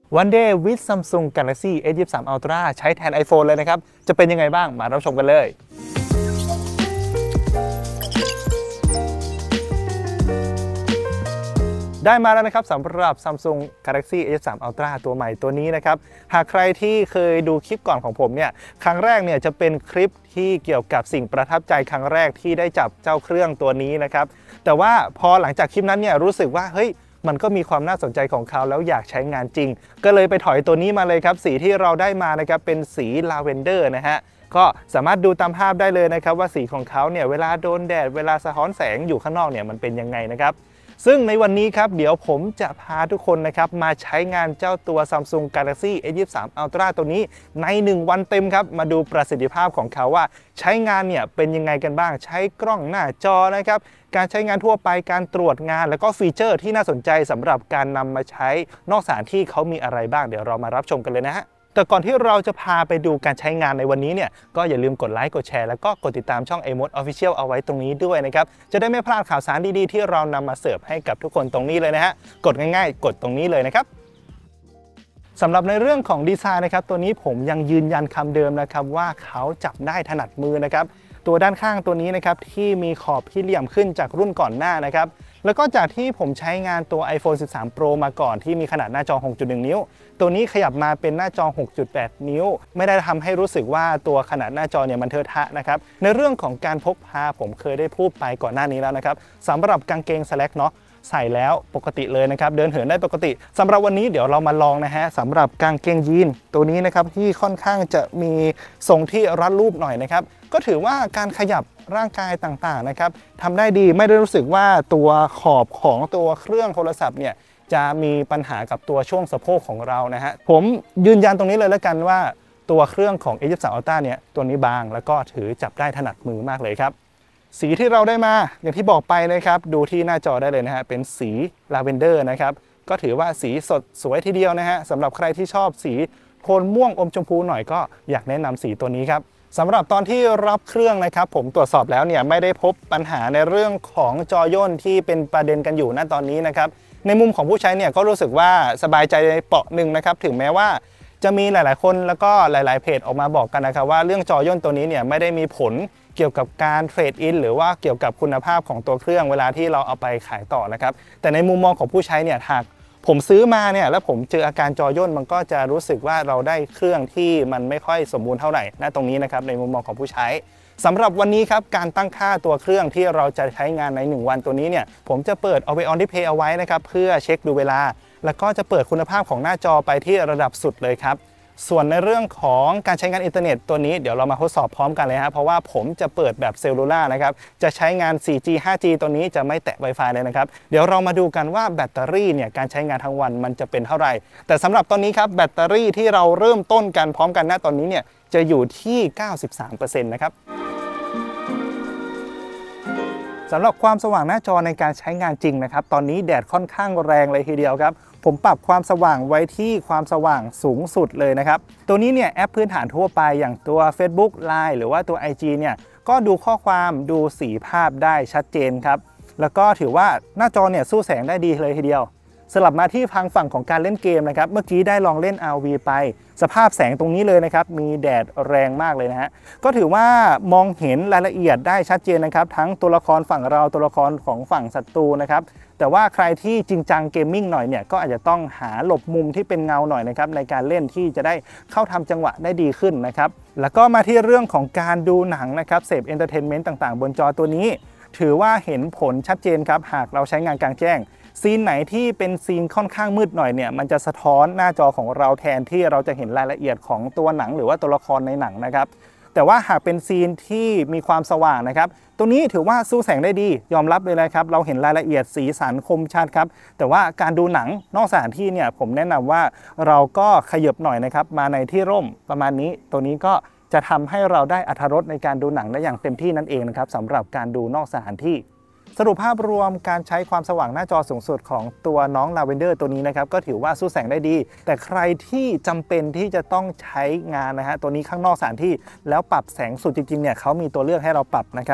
One Day with Samsung Galaxy S23 Ultra ใช้แทน iPhone เลยนะครับจะเป็นยังไงบ้างมารับชมกันเลยได้มาแล้วนะครับสำหรับ Samsung Galaxy S23 Ultra ตัวใหม่ตัวนี้นะครับหากใครที่เคยดูคลิปก่อนของผมเนี่ยครั้งแรกเนี่ยจะเป็นคลิปที่เกี่ยวกับสิ่งประทับใจครั้งแรกที่ได้จับเจ้าเครื่องตัวนี้นะครับแต่ว่าพอหลังจากคลิปนั้นเนี่ยรู้สึกว่าเฮ้ยมันก็มีความน่าสนใจของเขาแล้วอยากใช้งานจริงก็เลยไปถอยตัวนี้มาเลยครับสีที่เราได้มานะครับเป็นสีลาเวนเดอร์นะฮะก็สามารถดูตามภาพได้เลยนะครับว่าสีของเขาเนี่ยเวลาโดนแดดเวลาสะท้อนแสงอยู่ข้างนอกเนี่ยมันเป็นยังไงนะครับซึ่งในวันนี้ครับเดี๋ยวผมจะพาทุกคนนะครับมาใช้งานเจ้าตัว Samsung Galaxy S23 Ultra ตัวนี้ใน1วันเต็มครับมาดูประสิทธิภาพของเขาว่าใช้งานเนี่ยเป็นยังไงกันบ้างใช้กล้องหน้าจอนะครับการใช้งานทั่วไปการตรวจงานแล้วก็ฟีเจอร์ที่น่าสนใจสำหรับการนำมาใช้นอกสถานที่เขามีอะไรบ้างเดี๋ยวเรามารับชมกันเลยนะฮะแต่ก่อนที่เราจะพาไปดูการใช้งานในวันนี้เนี่ยก็อย่าลืมกดไลค์กดแชร์แล้วก็กดติดตามช่อง iMode Official เอาไว้ตรงนี้ด้วยนะครับจะได้ไม่พลาดข่าวสารดีๆที่เรานำมาเสิร์ฟให้กับทุกคนตรงนี้เลยนะฮะกดง่ายๆกดตรงนี้เลยนะครับสำหรับในเรื่องของดีไซน์นะครับตัวนี้ผมยังยืนยันคำเดิมนะครับว่าเขาจับได้ถนัดมือนะครับตัวด้านข้างตัวนี้นะครับที่มีขอบที่เหลี่ยมขึ้นจากรุ่นก่อนหน้านะครับแล้วก็จากที่ผมใช้งานตัว iPhone 13 Pro มาก่อนที่มีขนาดหน้าจอ 6.1 นิ้วตัวนี้ขยับมาเป็นหน้าจอ 6.8 นิ้วไม่ได้ทำให้รู้สึกว่าตัวขนาดหน้าจอเนี่ยมันเทอะทะนะครับในเรื่องของการพกพาผมเคยได้พูดไปก่อนหน้านี้แล้วนะครับสำหรับกางเกง Slack เนาะใส่แล้วปกติเลยนะครับเดินเหินได้ปกติสำหรับวันนี้เดี๋ยวเรามาลองนะฮะสำหรับกางเกงยีนตัวนี้นะครับที่ค่อนข้างจะมีทรงที่รัดรูปหน่อยนะครับก็ถือว่าการขยับร่างกายต่างๆนะครับทำได้ดีไม่ได้รู้สึกว่าตัวขอบของตัวเครื่องโทรศัพท์เนี่ยจะมีปัญหากับตัวช่วงสะโพกของเรานะฮะผมยืนยันตรงนี้เลยแล้วกันว่าตัวเครื่องของ S23 Ultra เนี่ยตัวนี้บางแล้วก็ถือจับได้ถนัดมือมากเลยครับสีที่เราได้มาอย่างที่บอกไปนะครับดูที่หน้าจอได้เลยนะฮะเป็นสีลาเวนเดอร์นะครับก็ถือว่าสีสดสวยทีเดียวนะฮะสำหรับใครที่ชอบสีโทนม่วงอมชมพูหน่อยก็อยากแนะนำสีตัวนี้ครับสำหรับตอนที่รับเครื่องนะครับผมตรวจสอบแล้วเนี่ยไม่ได้พบปัญหาในเรื่องของจอย่นที่เป็นประเด็นกันอยู่ณตอนนี้นะครับในมุมของผู้ใช้เนี่ยก็รู้สึกว่าสบายใจในเปราะหนึ่งนะครับถึงแม้ว่าจะมีหลายๆคนแล้วก็หลายๆเพจออกมาบอกกันนะครับว่าเรื่องจอย่นตัวนี้เนี่ยไม่ได้มีผลเกี่ยวกับการเทรดอินหรือว่าเกี่ยวกับคุณภาพของตัวเครื่องเวลาที่เราเอาไปขายต่อนะครับแต่ในมุมมองของผู้ใช้เนี่ยหากผมซื้อมาเนี่ยแล้วผมเจออาการจอย่นมันก็จะรู้สึกว่าเราได้เครื่องที่มันไม่ค่อยสมบูรณ์เท่าไหร่ณตรงนี้นะครับในมุมมองของผู้ใช้สำหรับวันนี้ครับการตั้งค่าตัวเครื่องที่เราจะใช้งานใน1วันตัวนี้เนี่ยผมจะเปิด Always On Display เอาไว้นะครับเพื่อเช็คดูเวลาแล้วก็จะเปิดคุณภาพของหน้าจอไปที่ระดับสุดเลยครับส่วนในเรื่องของการใช้งานอินเทอร์เน็ตตัวนี้เดี๋ยวเรามาทดสอบพร้อมกันเลยครับเพราะว่าผมจะเปิดแบบเซลลูล่านะครับจะใช้งาน 4G 5G ตัวนี้จะไม่แตะ Wi-Fi เลยนะครับเดี๋ยวเรามาดูกันว่าแบตเตอรี่เนี่ยการใช้งานทั้งวันมันจะเป็นเท่าไหร่แต่สำหรับตอนนี้ครับแบตเตอรี่ที่เราเริ่มต้นกันพร้อมกันณตอนนี้เนี่ยจะอยู่ที่ 93% นะครับสำหรับความสว่างหน้าจอในการใช้งานจริงนะครับตอนนี้แดดค่อนข้างแรงเลยทีเดียวครับผมปรับความสว่างไว้ที่ความสว่างสูงสุดเลยนะครับตัวนี้เนี่ยแอปพื้นฐานทั่วไปอย่างตัว Facebook Line หรือว่าตัว IG เนี่ยก็ดูข้อความดูสีภาพได้ชัดเจนครับแล้วก็ถือว่าหน้าจอเนี่ยสู้แสงได้ดีเลยทีเดียวสลับมาที่ทางฝั่งของการเล่นเกมนะครับเมื่อกี้ได้ลองเล่น RV ไปสภาพแสงตรงนี้เลยนะครับมีแดดแรงมากเลยนะฮะก็ถือว่ามองเห็นรายละเอียดได้ชัดเจนนะครับทั้งตัวละครฝั่งเราตัวละครของฝั่งศัตรูนะครับแต่ว่าใครที่จริงจังเกมมิ่งหน่อยเนี่ยก็อาจจะต้องหาหลบมุมที่เป็นเงาหน่อยนะครับในการเล่นที่จะได้เข้าทำจังหวะได้ดีขึ้นนะครับแล้วก็มาที่เรื่องของการดูหนังนะครับเสพเอนเตอร์เทนเมนต์ต่างๆบนจอตัวนี้ถือว่าเห็นผลชัดเจนครับหากเราใช้งานกลางแจ้งซีนไหนที่เป็นซีนค่อนข้างมืดหน่อยเนี่ยมันจะสะท้อนหน้าจอของเราแทนที่เราจะเห็นรายละเอียดของตัวหนังหรือว่าตัวละครในหนังนะครับแต่ว่าหากเป็นซีนที่มีความสว่างนะครับตัวนี้ถือว่าสู้แสงได้ดียอมรับเลยนะครับเราเห็นรายละเอียดสีสันคมชัดครับแต่ว่าการดูหนังนอกสถานที่เนี่ยผมแนะนำว่าเราก็ขยับหน่อยนะครับมาในที่ร่มประมาณนี้ตัวนี้ก็จะทำให้เราได้อรรถรสในการดูหนังได้อย่างเต็มที่นั่นเองนะครับสำหรับการดูนอกสถานที่สรุปภาพรวมการใช้ความสว่างหน้าจอสูงสุดของตัวน้องลาเวนเดอร์ตัวนี้นะครับก็ถือว่าสู้แสงได้ดีแต่ใครที่จำเป็นที่จะต้องใช้งานนะฮะตัวนี้ข้างนอกสถานที่แล้วปรับแสงสุดจริงๆเนี่ยเขามีตัวเลือกให้เราปรับนะครับ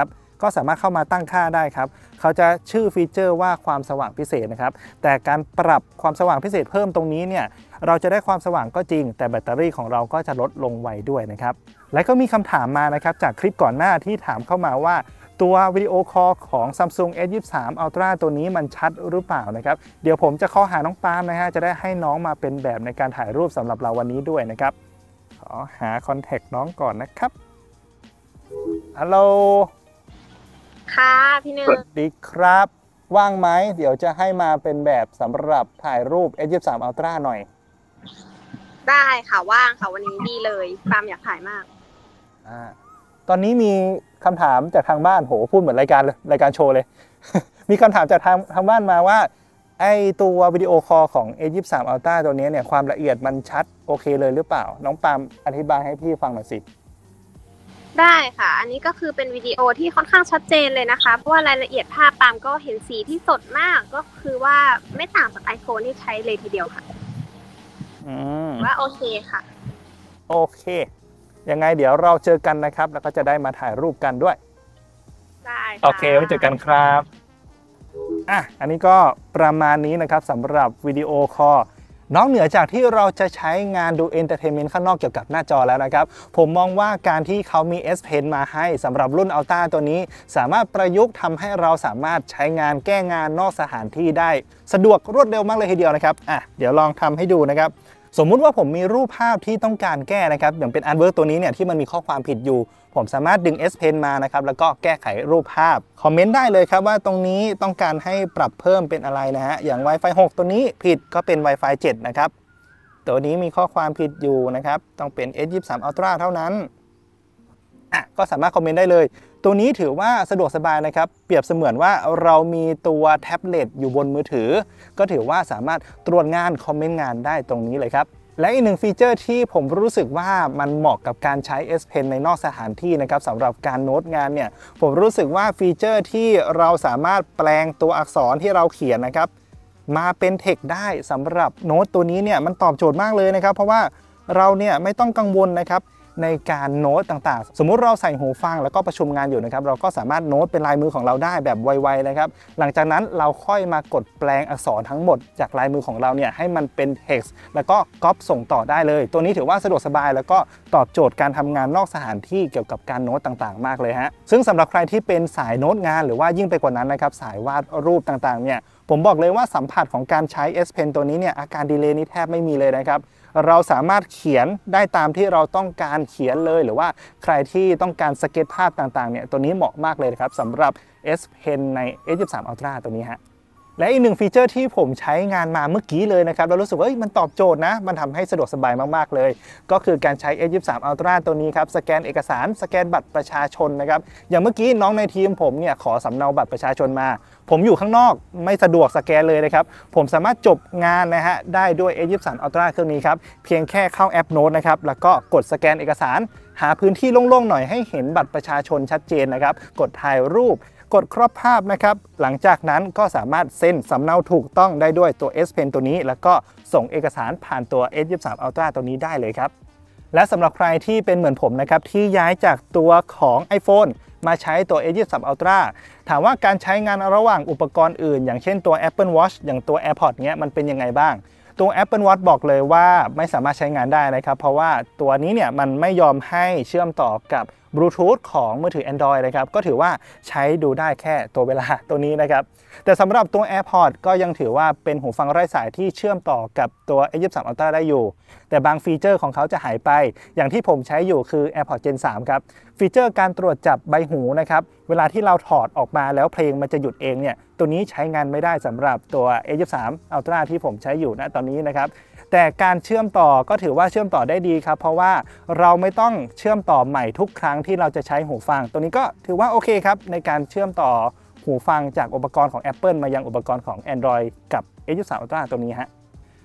ก็สามารถเข้ามาตั้งค่าได้ครับเขาจะชื่อฟีเจอร์ว่าความสว่างพิเศษนะครับแต่การปรับความสว่างพิเศษเพิ่มตรงนี้เนี่ยเราจะได้ความสว่างก็จริงแต่แบตเตอรี่ของเราก็จะลดลงไวด้วยนะครับและก็มีคำถามมานะครับจากคลิปก่อนหน้าที่ถามเข้ามาว่าตัววิดีโอคอลของ Samsung S23 Ultra ตัวนี้มันชัดหรือเปล่านะครับเดี๋ยวผมจะเข้าหาน้องปาล์มนะฮะจะได้ให้น้องมาเป็นแบบในการถ่ายรูปสำหรับเราวันนี้ด้วยนะครับขอหาคอนแทคน้องก่อนนะครับฮัลโหลค่ะพี่หนึ่งสวัสดีครับว่างไหมเดี๋ยวจะให้มาเป็นแบบสำหรับถ่ายรูป S23 Ultra หน่อยได้ค่ะว่างค่ะวันนี้ดีเลยปาล์มอยากถ่ายมากตอนนี้มีคำถามจากทางบ้านโหพูดเหมือนรายการเลยรายการโชว์เลย มีคำถามจากทางบ้านมาว่าไอตัววิดีโอคอลของ S23 Ultra ตัวนี้เนี่ยความละเอียดมันชัดโอเคเลยหรือเปล่าน้องปาล์มอธิบายให้พี่ฟังหน่อยสิได้ค่ะอันนี้ก็คือเป็นวิดีโอที่ค่อนข้างชัดเจนเลยนะคะเพราะว่ารายละเอียดภาพปาล์มก็เห็นสีที่สดมากก็คือว่าไม่ต่างจาก iPhone ที่ใช้เลยทีเดียวค่ะว่าโอเคค่ะโอเคยังไงเดี๋ยวเราเจอกันนะครับแล้วก็จะได้มาถ่ายรูปกันด้วยได้โอเคไว้เจอกันครับอันนี้ก็ประมาณนี้นะครับสำหรับวิดีโอคอลนอกเหนือจากที่เราจะใช้งานดูเอนเตอร์เทนเมนต์ข้างนอกเกี่ยวกับหน้าจอแล้วนะครับผมมองว่าการที่เขามี S Pen มาให้สำหรับรุ่น Ultra ตัวนี้สามารถประยุกต์ทำให้เราสามารถใช้งานแก้งานนอกสถานที่ได้สะดวกรวดเร็วมากเลยทีเดียวนะครับเดี๋ยวลองทำให้ดูนะครับสมมุติว่าผมมีรูปภาพที่ต้องการแก้นะครับอย่างเป็นอาร์ตเวิร์กตัวนี้เนี่ยที่มันมีข้อความผิดอยู่ผมสามารถดึง S Pen มานะครับแล้วก็แก้ไขรูปภาพคอมเมนต์ได้เลยครับว่าตรงนี้ต้องการให้ปรับเพิ่มเป็นอะไรนะฮะอย่าง Wi-Fi 6 ตัวนี้ผิดก็เป็น Wi-Fi 7 นะครับตัวนี้มีข้อความผิดอยู่นะครับต้องเป็น S23 Ultra เท่านั้นก็สามารถคอมเมนต์ได้เลยตัวนี้ถือว่าสะดวกสบายนะครับเปรียบเสมือนว่าเรามีตัวแท็บเล็ตอยู่บนมือถือก็ถือว่าสามารถตรวจงานคอมเมนต์งานได้ตรงนี้เลยครับและอีกหนึ่งฟีเจอร์ที่ผมรู้สึกว่ามันเหมาะกับการใช้ S Pen ในนอกสถานที่นะครับสำหรับการโน้ตงานเนี่ยผมรู้สึกว่าฟีเจอร์ที่เราสามารถแปลงตัวอักษรที่เราเขียนนะครับมาเป็นเทคได้สำหรับโน้ตตัวนี้เนี่ยมันตอบโจทย์มากเลยนะครับเพราะว่าเราเนี่ยไม่ต้องกังวลนะครับในการโน้ตต่างๆสมมุติเราใส่หูฟังแล้วก็ประชุมงานอยู่นะครับเราก็สามารถโน้ตเป็นลายมือของเราได้แบบไวๆนะครับหลังจากนั้นเราค่อยมากดแปลงอักษรทั้งหมดจากลายมือของเราเนี่ยให้มันเป็น text แล้วก็ก๊อปส่งต่อได้เลยตัวนี้ถือว่าสะดวกสบายแล้วก็ตอบโจทย์การทำงานนอกสถานที่เกี่ยวกับการโน้ตต่างๆมากเลยฮะซึ่งสำหรับใครที่เป็นสายโน้ตงานหรือว่ายิ่งไปกว่านั้นนะครับสายวาดรูปต่างๆเนี่ยผมบอกเลยว่าสัมผัสของการใช้ S Pen ตัวนี้เนี่ยอาการดีเลย์นี้แทบไม่มีเลยนะครับเราสามารถเขียนได้ตามที่เราต้องการเขียนเลยหรือว่าใครที่ต้องการสเก็ตภาพต่างๆเนี่ยตัวนี้เหมาะมากเลยครับสำหรับ S Pen ใน S23 Ultra ตัวนี้ฮะและอีกหนึ่งฟีเจอร์ที่ผมใช้งานมาเมื่อกี้เลยนะครับเรารู้สึกว่ามันตอบโจทย์นะมันทำให้สะดวกสบายมากๆเลยก็คือการใช้ S23 Ultra ตัวนี้ครับสแกนเอกสารสแกนบัตรประชาชนนะครับอย่างเมื่อกี้น้องในทีมผมเนี่ยขอสำเนาบัตรประชาชนมาผมอยู่ข้างนอกไม่สะดวกสแกนเลยนะครับผมสามารถจบงานนะฮะได้ด้วย S23 Ultra เครื่องนี้ครับเพียงแค่เข้าแอปโน้ตนะครับแล้วก็กดสแกนเอกสารหาพื้นที่โล่งๆหน่อยให้เห็นบัตรประชาชนชัดเจนนะครับกดถ่ายรูปกดครอบภาพนะครับหลังจากนั้นก็สามารถเซ็นสำเนาถูกต้องได้ด้วยตัว S Pen ตัวนี้แล้วก็ส่งเอกสารผ่านตัว S23 Ultra ตัวนี้ได้เลยครับและสำหรับใครที่เป็นเหมือนผมนะครับที่ย้ายจากตัวของ iPhone มาใช้ตัว S23 Ultra ถามว่าการใช้งานระหว่างอุปกรณ์อื่นอย่างเช่นตัว Apple Watch อย่างตัว AirPods เนี้ยมันเป็นยังไงบ้างตัว Apple Watch บอกเลยว่าไม่สามารถใช้งานได้นะครับเพราะว่าตัวนี้เนี่ยมันไม่ยอมให้เชื่อมต่อกับบลูทูธของมือถือ Android นะครับก็ถือว่าใช้ดูได้แค่ตัวเวลาตัวนี้นะครับแต่สำหรับตัว AirPods ก็ยังถือว่าเป็นหูฟังไร้สายที่เชื่อมต่อกับตัว S23 Ultra ได้อยู่แต่บางฟีเจอร์ของเขาจะหายไปอย่างที่ผมใช้อยู่คือ AirPods Gen 3 ครับฟีเจอร์การตรวจจับใบหูนะครับเวลาที่เราถอดออกมาแล้วเพลงมันจะหยุดเองเนี่ยตัวนี้ใช้งานไม่ได้สำหรับตัว S23 Ultra ที่ผมใช้อยู่ณตอนนี้นะครับแต่การเชื่อมต่อก็ถือว่าเชื่อมต่อได้ดีครับเพราะว่าเราไม่ต้องเชื่อมต่อใหม่ทุกครั้งที่เราจะใช้หูฟังตัวนี้ก็ถือว่าโอเคครับในการเชื่อมต่อหูฟังจากอุปกรณ์ของ Apple มายังอุปกรณ์ของ Android กับ S23 Ultra ตัวนี้ฮะ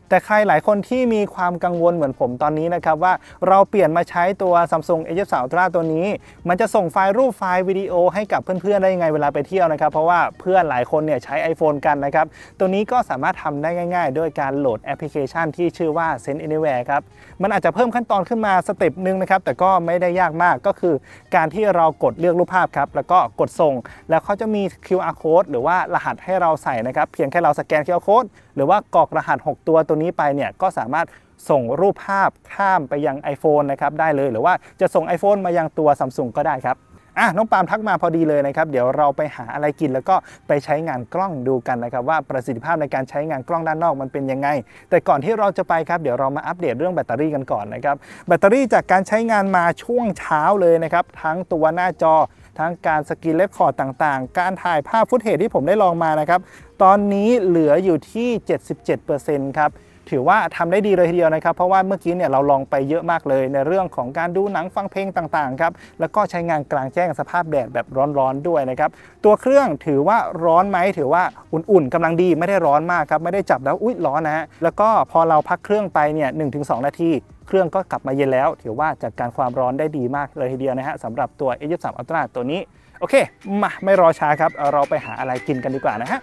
แต่ใครหลายคนที่มีความกังวลเหมือนผมตอนนี้นะครับว่าเราเปลี่ยนมาใช้ตัว Samsung A23 Ultra ตัวนี้มันจะส่งไฟล์รูปไฟล์วิดีโอให้กับเพื่อนๆได้ยังไงเวลาไปเที่ยวนะครับเพราะว่าเพื่อนหลายคนเนี่ยใช้ iPhone กันนะครับตัวนี้ก็สามารถทำได้ง่ายๆด้วยการโหลดแอปพลิเคชันที่ชื่อว่า Send Anywhere ครับมันอาจจะเพิ่มขั้นตอนขึ้นมาสเต็ปนึงนะครับแต่ก็ไม่ได้ยากมากก็คือการที่เรากดเลือกรูปภาพครับแล้วก็กดส่งแล้วเขาจะมี QR code หรือว่ารหัสให้เราใส่นะครับเพียงแค่เราสแกน QR code หรือว่ากรอกรหัส6ตัวตัวนี้ไปเนี่ยก็สามารถส่งรูปภาพข้ามไปยัง iPhone นะครับได้เลยหรือว่าจะส่ง iPhone มายังตัว Samsung ก็ได้ครับน้องปาล์มทักมาพอดีเลยนะครับเดี๋ยวเราไปหาอะไรกินแล้วก็ไปใช้งานกล้องดูกันนะครับว่าประสิทธิภาพในการใช้งานกล้องด้านนอกมันเป็นยังไงแต่ก่อนที่เราจะไปครับเดี๋ยวเรามาอัปเดตเรื่องแบตเตอรี่กันก่อนนะครับแบตเตอรี่จากการใช้งานมาช่วงเช้าเลยนะครับทั้งตัวหน้าจอทั้งการสกรีนเรคคอร์ดต่างๆการถ่ายภาพฟุตเทจที่ผมได้ลองมานะครับตอนนี้เหลืออยู่ที่ 77% ครับถือว่าทำได้ดีเลยทีเดียวนะครับเพราะว่าเมื่อกี้เนี่ยเราลองไปเยอะมากเลยในเรื่องของการดูหนังฟังเพลงต่างๆครับแล้วก็ใช้งานกลางแจ้งสภาพแดดแบบร้อนๆด้วยนะครับตัวเครื่องถือว่าร้อนไหมถือว่าอุ่นๆกำลังดีไม่ได้ร้อนมากครับไม่ได้จับแล้วอุ๊ยร้อนนะฮะแล้วก็พอเราพักเครื่องไปเนี่ย 1-2 นาทีเครื่องก็กลับมาเย็นแล้วถือว่าจัดการความร้อนได้ดีมากเลยทีเดียวนะฮะสำหรับตัว A23 Ultra ตัวนี้โอเคมาไม่รอช้าครับเราไปหาอะไรกินกันดีกว่านะฮะ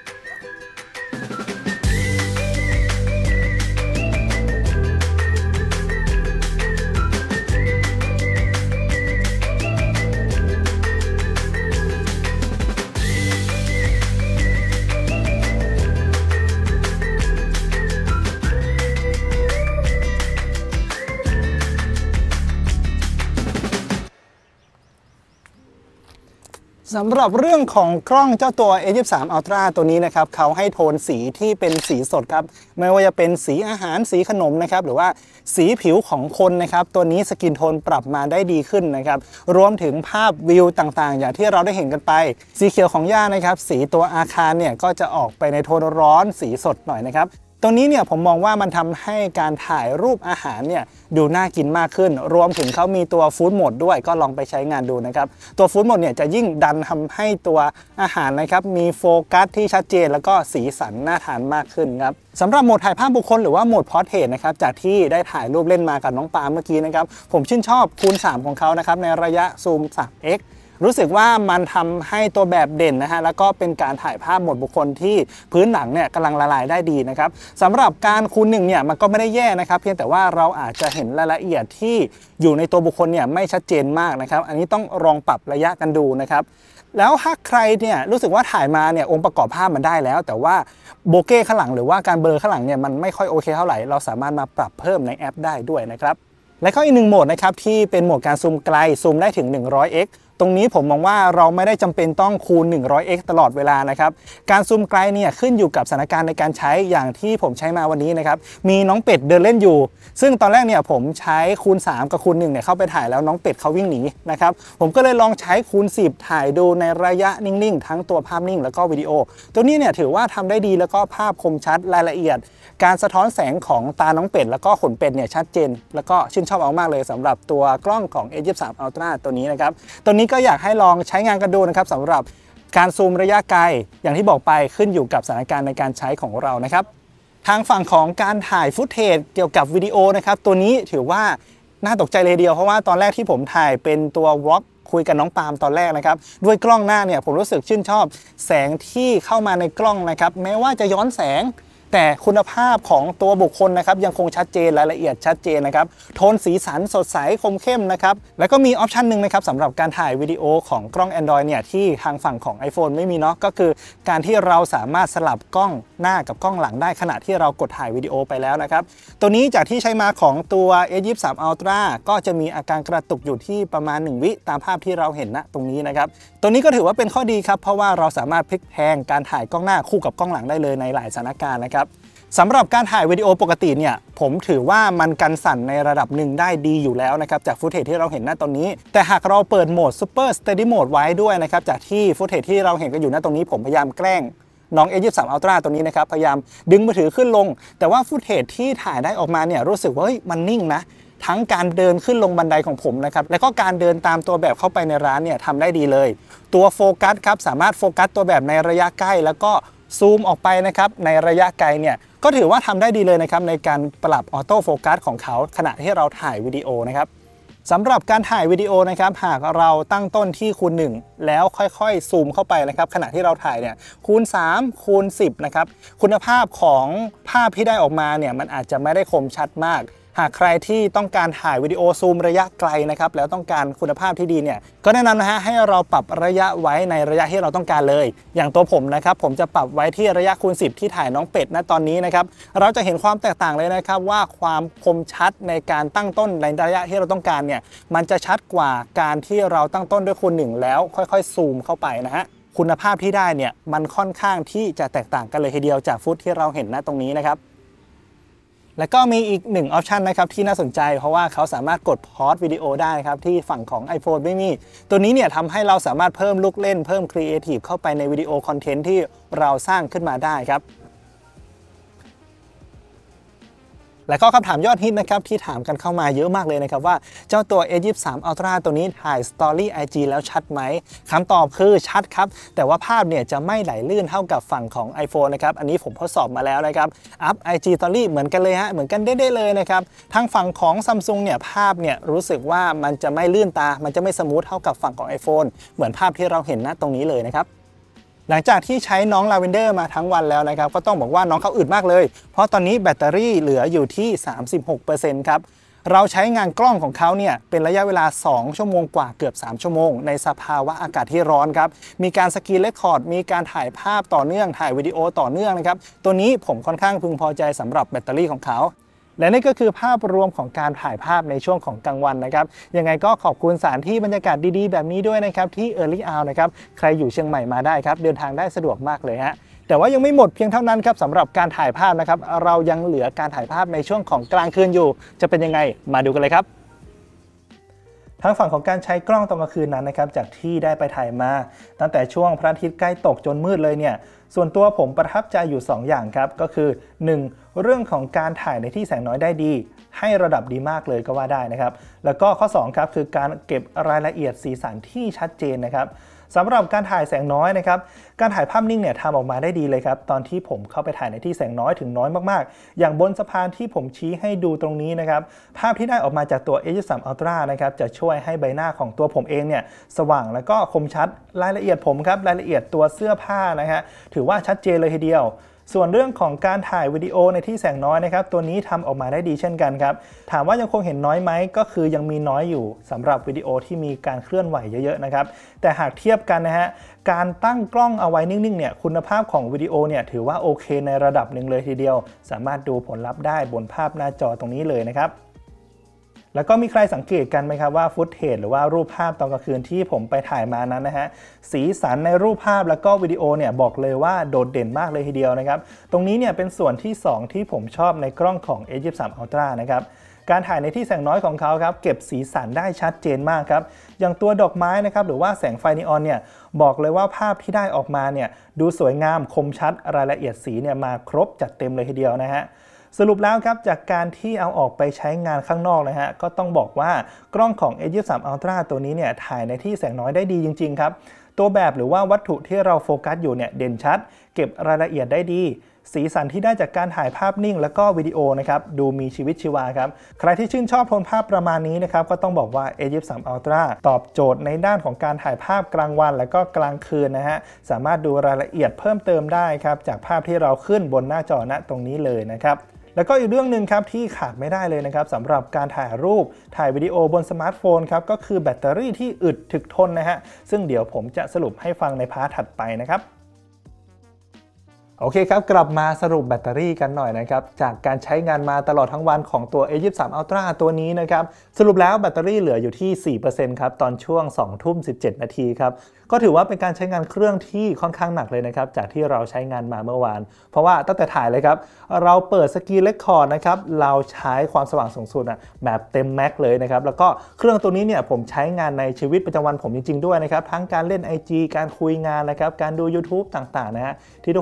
สำหรับเรื่องของกล้องเจ้าตัว A23 Ultra ตัวนี้นะครับเขาให้โทนสีที่เป็นสีสดครับไม่ว่าจะเป็นสีอาหารสีขนมนะครับหรือว่าสีผิวของคนนะครับตัวนี้สกินโทนปรับมาได้ดีขึ้นนะครับรวมถึงภาพวิวต่างๆอย่างที่เราได้เห็นกันไปสีเขียวของหญ้านะครับสีตัวอาคารเนี่ยก็จะออกไปในโทนร้อนสีสดหน่อยนะครับตรงนี้เนี่ยผมมองว่ามันทำให้การถ่ายรูปอาหารเนี่ยดูน่ากินมากขึ้นรวมถึงเขามีตัวฟู้ดโหมดด้วยก็ลองไปใช้งานดูนะครับตัวฟู้ดโหมดเนี่ยจะยิ่งดันทำให้ตัวอาหารนะครับมีโฟกัสที่ชัดเจนแล้วก็สีสันน่าทานมากขึ้นครับสำหรับโหมดถ่ายภาพบุคคลหรือว่าโหมดพอร์เทรตนะครับจากที่ได้ถ่ายรูปเล่นมากับน้องปาเมื่อกี้นะครับผมชื่นชอบคูณ3ของเขานะครับในระยะซูม 3xรู้สึกว่ามันทำให้ตัวแบบเด่นนะฮะแล้วก็เป็นการถ่ายภาพหมดบุคคลที่พื้นหนังเนี่ยกำลังละลายได้ดีนะครับสำหรับการคูณ1เนี่ยมันก็ไม่ได้แย่นะครับเพียงแต่ว่าเราอาจจะเห็นรายละเอียดที่อยู่ในตัวบุคคลเนี่ยไม่ชัดเจนมากนะครับอันนี้ต้องลองปรับระยะกันดูนะครับแล้วถ้าใครเนี่ยรู้สึกว่าถ่ายมาเนี่ยองค์ประกอบภาพมันได้แล้วแต่ว่าโบเก้ข้างหลังหรือว่าการเบลอข้างหลังเนี่ยมันไม่ค่อยโอเคเท่าไหร่เราสามารถมาปรับเพิ่มในแอปได้ด้วยนะครับและก็อีกหนึ่งโหมดนะครับที่เป็นโหมดการซูมไกลซูมได้ถึง 100x ตรงนี้ผมมองว่าเราไม่ได้จำเป็นต้องคูณ 100x ตลอดเวลานะครับการซูมไกลเนี่ยขึ้นอยู่กับสถานการณ์ในการใช้อย่างที่ผมใช้มาวันนี้นะครับมีน้องเป็ดเดินเล่นอยู่ซึ่งตอนแรกเนี่ยผมใช้คูณ3กับคูณ1เนี่ยเข้าไปถ่ายแล้วน้องเป็ดเขาวิ่งหนีนะครับผมก็เลยลองใช้คูณ10ถ่ายดูในระยะนิ่งๆทั้งตัวภาพนิ่งแล้วก็วิดีโอตัวนี้เนี่ยถือว่าทำได้ดีแล้วก็ภาพคมชัดรายละเอียดการสะท้อนแสงของตาน้องเป็ดแล้วก็ขนเป็ดเนี่ยชัดเจนแล้วก็ชื่นชอบเอามากเลยสำหรับตัวกล้องของ A23 Ultra ตัวนี้นะครับตัวนี้ก็อยากให้ลองใช้งานกันดูนะครับสำหรับการซูมระยะไกลอย่างที่บอกไปขึ้นอยู่กับสถานการณ์ในการใช้ของเรานะครับทางฝั่งของการถ่ายฟุตเทจเกี่ยวกับวิดีโอนะครับตัวนี้ถือว่าน่าตกใจเลยเดียวเพราะว่าตอนแรกที่ผมถ่ายเป็นตัววอล์กคุยกับน้องปาล์มตอนแรกนะครับด้วยกล้องหน้าเนี่ยผมรู้สึกชื่นชอบแสงที่เข้ามาในกล้องนะครับแม้ว่าจะย้อนแสงแต่คุณภาพของตัวบุคคลนะครับยังคงชัดเจนรายละเอียดชัดเจนนะครับโทนสีสันสดใสคมเข้มนะครับแล้วก็มีออปชันหนึ่งนะครับสำหรับการถ่ายวิดีโอของกล้อง Android เนี่ยที่ทางฝั่งของ iPhone ไม่มีเนาะก็คือการที่เราสามารถสลับกล้องหน้ากับกล้องหลังได้ขณะที่เรากดถ่ายวิดีโอไปแล้วนะครับตัวนี้จากที่ใช้มาของตัว A23 Ultra ก็จะมีอาการกระตุกอยู่ที่ประมาณ1 วิตามภาพที่เราเห็นณตรงนี้นะครับตัวนี้ก็ถือว่าเป็นข้อดีครับเพราะว่าเราสามารถพลิกแพลงการถ่ายกล้องหน้าคู่กับกล้องหลังได้เลยในหลายสถานการณ์นะครับสำหรับการถ่ายวิดีโอปกติเนี่ยผมถือว่ามันกันสั่นในระดับหนึ่งได้ดีอยู่แล้วนะครับจากฟุตเทจที่เราเห็นณตรงนี้แต่หากเราเปิดโหมด Super Steady Mode ไว้ด้วยนะครับจากที่ฟุตเทจที่เราเห็นกันอยู่ณตรงนี้ผมพยายามแกล้งน้อง A23 Ultra ตัวนี้นะครับพยายามดึงมือถือขึ้นลงแต่ว่าฟุตเทจที่ถ่ายได้ออกมาเนี่ยรู้สึกว่าเฮ้ยมันนิ่งนะทั้งการเดินขึ้นลงบันไดของผมนะครับแล้วก็การเดินตามตัวแบบเข้าไปในร้านเนี่ยทำได้ดีเลยตัวโฟกัสครับสามารถโฟกัสตัวแบบในระยะใกล้แล้วก็ซูมออกไปนะครับในระยะไกลเนี่ยก็ถือว่าทำได้ดีเลยนะครับในการปรับออโต้โฟกัสของเขาขณะที่เราถ่ายวิดีโอนะครับสำหรับการถ่ายวิดีโอนะครับหากเราตั้งต้นที่คูณ1แล้วค่อยๆซูมเข้าไปนะครับขณะที่เราถ่ายเนี่ยคูณ3คูณ10นะครับคุณภาพของภาพที่ได้ออกมาเนี่ยมันอาจจะไม่ได้คมชัดมากหากใครที่ต้องการถ่ายวิดีโอซูมระยะไกลนะครับแล้วต้องการคุณภาพที่ดีเนี่ยก็แนะนำนะฮะให้เราปรับระยะไว้ในระยะที่เราต้องการเลยอย่างตัวผมนะครับผมจะปรับไว้ที่ระยะคูณ10ที่ถ่ายน้องเป็ดณตอนนี้นะครับเราจะเห็นความแตกต่างเลยนะครับว่าความคมชัดในการตั้งต้นในระยะที่เราต้องการเนี่ยมันจะชัดกว่าการที่เราตั้งต้นด้วยคูณ1แล้วค่อยๆซูมเข้าไปนะฮะคุณภาพที่ได้เนี่ยมันค่อนข้างที่จะแตกต่างกันเลยทีเดียวจากฟุตที่เราเห็นณตรงนี้นะครับแล้วก็มีอีก1ออปชันนะครับที่น่าสนใจเพราะว่าเขาสามารถกดพอสวิดีโอได้ครับที่ฝั่งของ iPhone ไม่มีตัวนี้เนี่ยทำให้เราสามารถเพิ่มลูกเล่นเพิ่มครีเอทีฟเข้าไปในวิดีโอคอนเทนต์ที่เราสร้างขึ้นมาได้ครับและก็คำถามยอดฮิตนะครับที่ถามกันเข้ามาเยอะมากเลยนะครับว่าเจ้าตัว A23 Ultra ตัวนี้ถ่าย Story IG แล้วชัดไหมคำตอบคือชัดครับแต่ว่าภาพเนี่ยจะไม่ไหลลื่นเท่ากับฝั่งของ iPhone นะครับอันนี้ผมทดสอบมาแล้วนะครับอัพ IG Story เหมือนกันเลยฮะเหมือนกันได้เลยนะครับทางฝั่งของ Samsung เนี่ยภาพเนี่ยรู้สึกว่ามันจะไม่ลื่นตามันจะไม่สมูทเท่ากับฝั่งของ iPhone เหมือนภาพที่เราเห็นณตรงนี้เลยนะครับหลังจากที่ใช้น้องลาเวนเดอร์มาทั้งวันแล้วนะครับก็ต้องบอกว่าน้องเขาอึดมากเลยเพราะตอนนี้แบตเตอรี่เหลืออยู่ที่ 36% ครับเราใช้งานกล้องของเขาเนี่ยเป็นระยะเวลา2ชั่วโมงกว่าเกือบ3ชั่วโมงในสภาวะอากาศที่ร้อนครับมีการสกรีนเรคคอร์ดมีการถ่ายภาพต่อเนื่องถ่ายวิดีโอต่อเนื่องนะครับตัวนี้ผมค่อนข้างพึงพอใจสำหรับแบตเตอรี่ของเขาและนี่ก็คือภาพรวมของการถ่ายภาพในช่วงของกลางวันนะครับยังไงก็ขอบคุณสถานที่บรรยากาศดีๆแบบนี้ด้วยนะครับที่ Early Hour นะครับใครอยู่เชียงใหม่มาได้ครับเดินทางได้สะดวกมากเลยฮะแต่ว่ายังไม่หมดเพียงเท่านั้นครับสำหรับการถ่ายภาพนะครับเรายังเหลือการถ่ายภาพในช่วงของกลางคืนอยู่จะเป็นยังไงมาดูกันเลยครับทางฝั่งของการใช้กล้องตอนกลางคืนนั้นนะครับจากที่ได้ไปถ่ายมาตั้งแต่ช่วงพระอาทิตย์ใกล้ตกจนมืดเลยเนี่ยส่วนตัวผมประทับใจอยู่2อย่างครับก็คือ1เรื่องของการถ่ายในที่แสงน้อยได้ดีให้ระดับดีมากเลยก็ว่าได้นะครับแล้วก็ข้อ2ครับคือการเก็บรายละเอียดสีสันที่ชัดเจนนะครับสำหรับการถ่ายแสงน้อยนะครับการถ่ายภาพนิ่งเนี่ยทำออกมาได้ดีเลยครับตอนที่ผมเข้าไปถ่ายในที่แสงน้อยถึงน้อยมากๆอย่างบนสะพานที่ผมชี้ให้ดูตรงนี้นะครับภาพที่ได้ออกมาจากตัว A23 Ultra นะครับจะช่วยให้ใบหน้าของตัวผมเองเนี่ยสว่างแล้วก็คมชัดรายละเอียดผมครับรายละเอียดตัวเสื้อผ้านะฮะถือว่าชัดเจนเลยทีเดียวส่วนเรื่องของการถ่ายวิดีโอในที่แสงน้อยนะครับตัวนี้ทำออกมาได้ดีเช่นกันครับถามว่ายังคงเห็นน้อยไหมก็คือยังมีน้อยอยู่สำหรับวิดีโอที่มีการเคลื่อนไหวเยอะๆนะครับแต่หากเทียบกันนะฮะการตั้งกล้องเอาไว้นิ่งๆเนี่ยคุณภาพของวิดีโอเนี่ยถือว่าโอเคในระดับหนึ่งเลยทีเดียวสามารถดูผลลัพธ์ได้บนภาพหน้าจอตรงนี้เลยนะครับแล้วก็มีใครสังเกตกันไหมครับว่าฟุตเทจหรือว่ารูปภาพตอนกลางคืนที่ผมไปถ่ายมานั้นนะฮะสีสันในรูปภาพแล้วก็วิดีโอเนี่ยบอกเลยว่าโดดเด่นมากเลยทีเดียวนะครับตรงนี้เนี่ยเป็นส่วนที่2ที่ผมชอบในกล้องของ A23 Ultra นะครับการถ่ายในที่แสงน้อยของเขาครับเก็บสีสันได้ชัดเจนมากครับอย่างตัวดอกไม้นะครับหรือว่าแสงไฟนีออนเนี่ยบอกเลยว่าภาพที่ได้ออกมาเนี่ยดูสวยงามคมชัดรายละเอียดสีเนี่ยมาครบจัดเต็มเลยทีเดียวนะฮะสรุปแล้วครับจากการที่เอาออกไปใช้งานข้างนอกนะฮะก็ต้องบอกว่ากล้องของ A23 Ultra ตัวนี้เนี่ยถ่ายในที่แสงน้อยได้ดีจริงๆครับตัวแบบหรือว่าวัตถุที่เราโฟกัสอยู่เนี่ยเด่นชัดเก็บรายละเอียดได้ดีสีสันที่ได้จากการถ่ายภาพนิ่งแล้วก็วิดีโอนะครับดูมีชีวิตชีวาครับใครที่ชื่นชอบโทนภาพประมาณนี้นะครับก็ต้องบอกว่า A23 Ultra ตอบโจทย์ในด้านของการถ่ายภาพกลางวันและก็กลางคืนนะฮะสามารถดูรายละเอียดเพิ่มเติมได้ครับจากภาพที่เราขึ้นบนหน้าจอณตรงนี้เลยนะครับแล้วก็อีกเรื่องหนึ่งครับที่ขาดไม่ได้เลยนะครับสำหรับการถ่ายรูปถ่ายวิดีโอบนสมาร์ทโฟนครับก็คือแบตเตอรี่ที่อึดถึกทนนะฮะซึ่งเดี๋ยวผมจะสรุปให้ฟังในพาร์ทถัดไปนะครับโอเคครับกลับมาสรุปแบตเตอรี่กันหน่อยนะครับจากการใช้งานมาตลอดทั้งวันของตัว A23 Ultra ตัวนี้นะครับสรุปแล้วแบตเตอรี่เหลืออยู่ที่ 4% ครับตอนช่วง 20:17 นาทีครับก็ถือว่าเป็นการใช้งานเครื่องที่ค่อนข้างหนักเลยนะครับจากที่เราใช้งานมาเมื่อวานเพราะว่าตั้งแต่ถ่ายเลยครับเราเปิดสกรีนเรคคอร์ดนะครับเราใช้ความสว่างสูงสุดแบบเต็มแม็กเลยนะครับแล้วก็เครื่องตัวนี้เนี่ยผมใช้งานในชีวิตประจำวันผมจริงๆด้วยนะครับทั้งการเล่น IG การคุยงานนะครับการดู YouTube ต่างๆนะฮะที่ทุกคนได้เห็น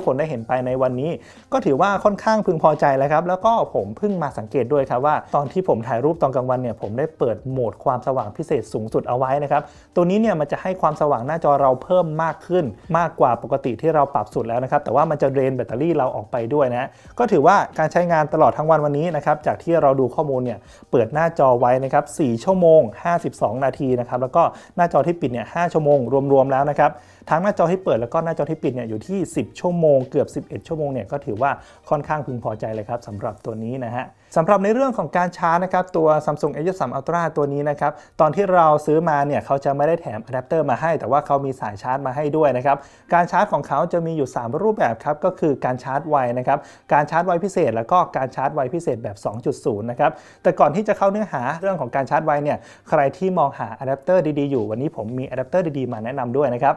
ไปในวันนี้ก็ถือว่าค่อนข้างพึงพอใจแล้วครับแล้วก็ผมเพิ่งมาสังเกตด้วยครับว่าตอนที่ผมถ่ายรูปตอนกลางวันเนี่ยผมได้เปิดโหมดความสว่างพิเศษสูงสุดเอาไว้นะครับตัวนี้เนี่ยมันจะให้ความสว่างหน้าจอเราเพิ่มมากขึ้นมากกว่าปกติที่เราปรับสุดแล้วนะครับแต่ว่ามันจะเดรนแบตเตอรี่เราออกไปด้วยนะก็ถือว่าการใช้งานตลอดทั้งวันนี้นะครับจากที่เราดูข้อมูลเนี่ยเปิดหน้าจอไว้นะครับ4 ชั่วโมง 52 นาทีนะครับแล้วก็หน้าจอที่ปิดเนี่ย5 ชั่วโมงรวมๆแล้วนะครับทั้งหน้าจอที่เปิดแล้วก็หน้าจอที่ปิดเนี่ยอยู่ที่10 ชั่วโมงเกือบ11 ชั่วโมงเนี่ยก็ถือว่าค่อนข้างพึงพอใจเลยครับสำหรับตัวนี้นะฮะสำหรับในเรื่องของการชาร์จนะครับตัว Samsung S23 Ultra ตัวนี้นะครับตอนที่เราซื้อมาเนี่ยเขาจะไม่ได้แถมอะแดปเตอร์มาให้แต่ว่าเขามีสายชาร์จมาให้ด้วยนะครับการชาร์จของเขาจะมีอยู่3รูปแบบครับก็คือการชาร์จไวนะครับการชาร์จไวพิเศษแล้วก็การชาร์จไวพิเศษแบบ 2.0 นะครับแต่ก่อนที่จะเข้าเนื้อหาเรื่องของการชาร์จไวเนี่ยใครที่มองหาอะแดปเตอร์ดีๆอยู่วันนี้ผมมีอะแดปเตอร์ดีๆมาแนะนำด้วยนะครับ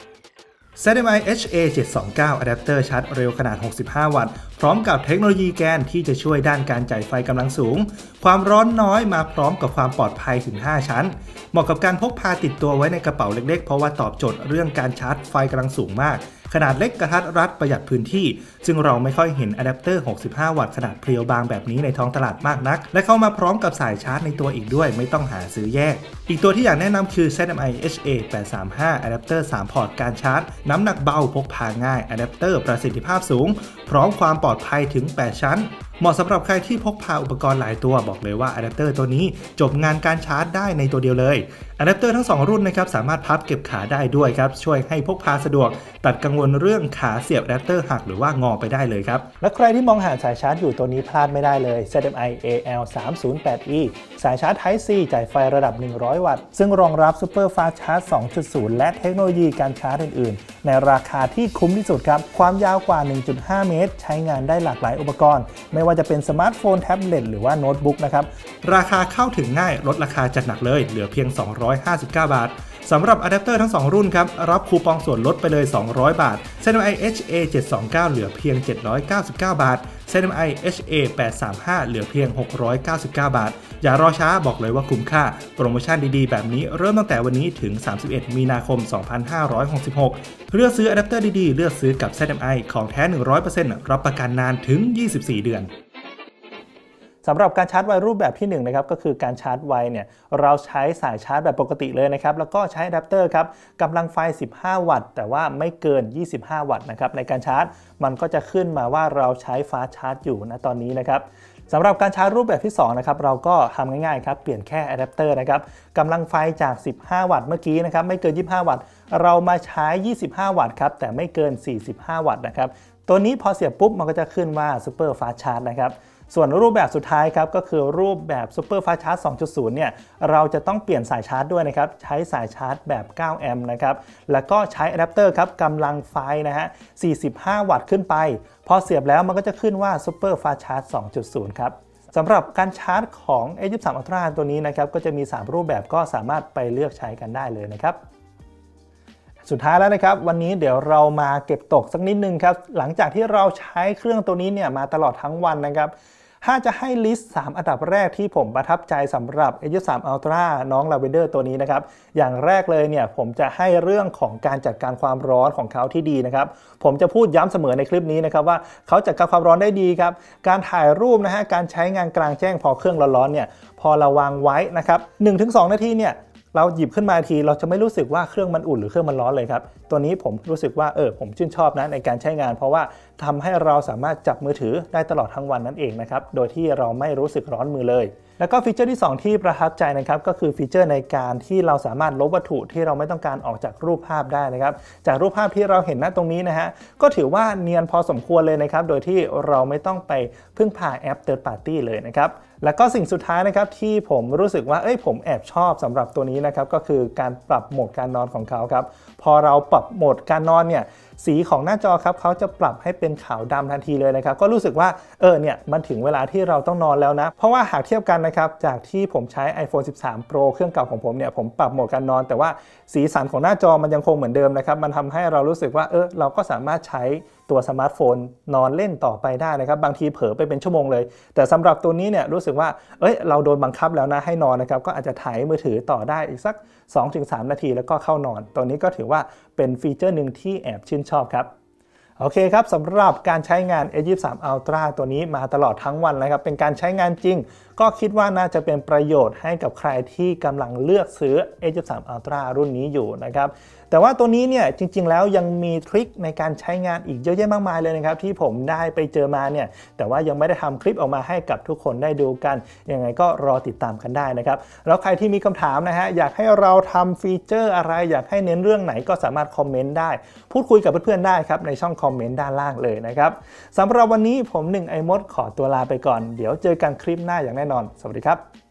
ZMI HA729 อะแดปเตอร์ชาร์จเร็วขนาด65 วัตต์พร้อมกับเทคโนโลยีแกนที่จะช่วยด้านการจ่ายไฟกำลังสูงความร้อนน้อยมาพร้อมกับความปลอดภัยถึง5 ชั้นเหมาะกับการพกพาติดตัวไว้ในกระเป๋าเล็กๆเพราะว่าตอบโจทย์เรื่องการชาร์จไฟกำลังสูงมากขนาดเล็กกระทัดรัดประหยัดพื้นที่ซึ่งเราไม่ค่อยเห็นอะแดปเตอร์65 วัตต์ขนาดเพรียวบางแบบนี้ในท้องตลาดมากนักและเข้ามาพร้อมกับสายชาร์จในตัวอีกด้วยไม่ต้องหาซื้อแยกอีกตัวที่อยากแนะนำคือ ZMI HA835 อะแดปเตอร์3 พอร์ตการชาร์จน้ำหนักเบาพกพาง่ายอะแดปเตอร์ประสิทธิภาพสูงพร้อมความปลอดภัยถึง8 ชั้นเหมาะสำหรับใครที่พกพาอุปกรณ์หลายตัวบอกเลยว่าอะแดปเตอร์ตัวนี้จบงานการชาร์จได้ในตัวเดียวเลยอะแดปเตอร์ทั้ง2รุ่นนะครับสามารถพับเก็บขาได้ด้วยครับช่วยให้พกพาสะดวกตัดกังวลเรื่องขาเสียบอะแดปเตอร์หักหรือว่างอไปได้เลยครับและใครที่มองหาสายชาร์จอยู่ตัวนี้พลาดไม่ได้เลย ZMI AL308E สายชาร์จ Type C จ่ายไฟระดับ100 วัตต์ซึ่งรองรับ Super Fast Charge 2.0 และเทคโนโลยีการชาร์จอื่นๆในราคาที่คุ้มที่สุดครับความยาวกว่า 1.5 เมตรใช้งานได้หลากหลายอุปกรณ์ไม่ว่าจะเป็นสมาร์ทโฟนแท็บเล็ตหรือว่าโน้ตบุ๊กนะครับราคาเข้าถึงง่ายลดราคาจัดหนักเลยเหลือเพียง259 บาทสำหรับอะแดปเตอร์ทั้ง2รุ่นครับรับคูปองส่วนลดไปเลย200 บาท ZMI HA729 เหลือเพียง799 บาท ZMI HA835 เหลือเพียง699 บาทอย่ารอช้าบอกเลยว่าคุ้มค่าโปรโมชั่นดีๆแบบนี้เริ่มตั้งแต่วันนี้ถึง31 มีนาคม 2566เลือกซื้ออะแดปเตอร์ดีๆเลือกซื้อกับ ZMI ของแท้ 100% รับประกันนานถึง24 เดือนสำหรับการชาร์จไวรูปแบบที่1นะครับก็คือการชาร์จไวเนี่ยเราใช้สายชาร์จแบบปกติเลยนะครับแล้วก็ใช้อะแดปเตอร์ครับกำลังไฟ15 วัตต์แต่ว่าไม่เกิน25 วัตต์นะครับในการชาร์จมันก็จะขึ้นมาว่าเราใช้ฟาสต์ชาร์จอยู่ณตอนนี้นะครับสำหรับการชาร์จรูปแบบที่2นะครับเราก็ทำง่ายๆครับเปลี่ยนแค่อะแดปเตอร์นะครับกำลังไฟจาก15 วัตต์เมื่อกี้นะครับไม่เกิน25 วัตต์เรามาใช้25 วัตต์ครับแต่ไม่เกิน45 วัตต์นะครับตัวนี้พอเสียบปุ๊บมันก็จะขึ้นว่า Super Fast Charge นะครับส่วนรูปแบบสุดท้ายครับก็คือรูปแบบ Super Fast Charge 2.0 เนี่ยเราจะต้องเปลี่ยนสายชาร์จด้วยนะครับใช้สายชาร์จแบบ9 แอมป์นะครับแล้วก็ใช้อะแดปเตอร์ครับกำลังไฟนะฮะ45 วัตต์ขึ้นไปพอเสียบแล้วมันก็จะขึ้นว่า Super Fast Charge 2.0 ครับสำหรับการชาร์จของ S23 Ultra ตัวนี้นะครับก็จะมี3รูปแบบก็สามารถไปเลือกใช้กันได้เลยนะครับสุดท้ายแล้วนะครับวันนี้เดี๋ยวเรามาเก็บตกสักนิดนึงครับหลังจากที่เราใช้เครื่องตัวนี้เนี่ยมาตลอดทั้งวันนะครับถ้าจะให้ลิสต์3อันดับแรกที่ผมประทับใจสำหรับ S23 Ultra น้อง Lavender ตัวนี้นะครับอย่างแรกเลยเนี่ยผมจะให้เรื่องของการจัดการความร้อนของเขาที่ดีนะครับผมจะพูดย้ำเสมอในคลิปนี้นะครับว่าเขาจัดการความร้อนได้ดีครับการถ่ายรูปนะฮะการใช้งานกลางแจ้งพอเครื่องร้อนๆเนี่ยพอเราวางไว้นะครับ 1-2 นาทีเนี่ยเราหยิบขึ้นมาทีเราจะไม่รู้สึกว่าเครื่องมันอุ่นหรือเครื่องมันร้อนเลยครับตัวนี้ผมรู้สึกว่าผมชื่นชอบนะในการใช้งานเพราะว่าทำให้เราสามารถจับมือถือได้ตลอดทั้งวันนั่นเองนะครับโดยที่เราไม่รู้สึกร้อนมือเลยแล้วก็ฟีเจอร์ที่2ที่ประทับใจนะครับก็คือฟีเจอร์ในการที่เราสามารถลบวัตถุที่เราไม่ต้องการออกจากรูปภาพได้นะครับจากรูปภาพที่เราเห็นณตรงนี้นะฮะก็ถือว่าเนียนพอสมควรเลยนะครับโดยที่เราไม่ต้องไปพึ่งพาแอป Third Party เลยนะครับแล้วก็สิ่งสุดท้ายนะครับที่ผมรู้สึกว่าผมแอบชอบสำหรับตัวนี้นะครับก็คือการปรับโหมดการนอนของเขาครับพอเราปรับโหมดการนอนเนี่ยสีของหน้าจอครับเขาจะปรับให้เป็นขาวดำทันทีเลยนะครับก็รู้สึกว่าเนี่ยมันถึงเวลาที่เราต้องนอนแล้วนะเพราะว่าหากเทียบกันนะครับจากที่ผมใช้ iPhone 13 Pro เครื่องเก่าของผมเนี่ยผมปรับโหมดการนอนแต่ว่าสีสันของหน้าจอมันยังคงเหมือนเดิมนะครับมันทำให้เรารู้สึกว่าเราก็สามารถใช้ตัวสมาร์ทโฟนนอนเล่นต่อไปได้นะครับบางทีเผลอไปเป็นชั่วโมงเลยแต่สำหรับตัวนี้เนี่ยรู้สึกว่าเราโดนบังคับแล้วนะให้นอนนะครับก็อาจจะถ่ายมือถือต่อได้อีกสัก 2-3 นาทีแล้วก็เข้านอนตัวนี้ก็ถือว่าเป็นฟีเจอร์หนึ่งที่แอบชื่นชอบครับโอเคครับสำหรับการใช้งาน S23 Ultra ตัวนี้มาตลอดทั้งวันนะครับเป็นการใช้งานจริงก็คิดว่าน่าจะเป็นประโยชน์ให้กับใครที่กำลังเลือกซื้อ S23 Ultra รุ่นนี้อยู่นะครับแต่ว่าตัวนี้เนี่ยจริงๆแล้วยังมีทริคในการใช้งานอีกเยอะแยะมากมายเลยนะครับที่ผมได้ไปเจอมาเนี่ยแต่ว่ายังไม่ได้ทำคลิปออกมาให้กับทุกคนได้ดูกันยังไงก็รอติดตามกันได้นะครับแล้วใครที่มีคำถามนะฮะอยากให้เราทำฟีเจอร์อะไรอยากให้เน้นเรื่องไหนก็สามารถคอมเมนต์ได้พูดคุยกับเพื่อนๆได้ครับในช่องคอมเมนต์ด้านล่างเลยนะครับสำหรับวันนี้ผม1ไอมดขอตัวลาไปก่อนเดี๋ยวเจอกันคลิปหน้าอย่างแน่นอนสวัสดีครับ